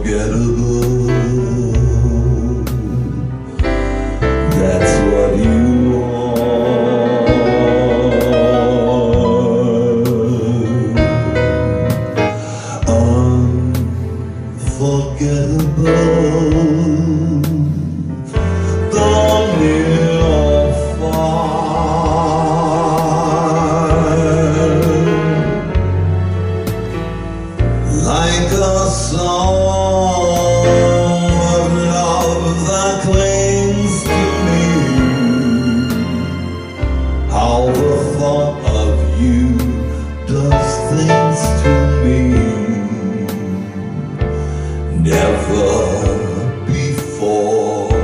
unforgettable. That's what you are. Unforgettable. Though near or far, like a song of love that clings to me. How the thought of you does things to me. Never before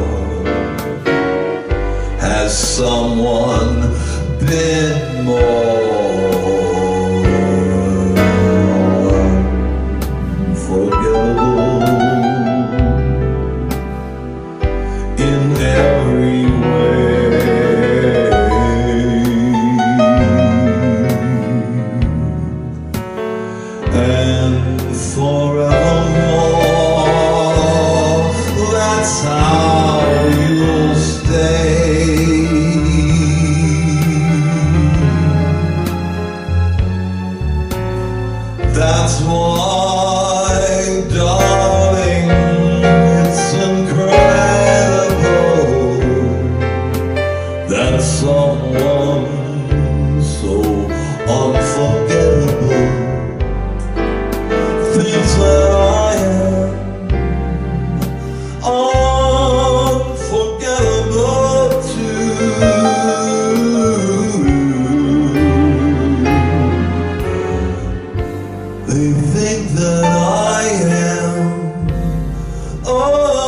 has someone been more unforgettable in every way, and forevermore. That's how you'll stay. That's why, darling, it's incredible that someone so unforgettable thinks that I am unforgettable too. They think that I am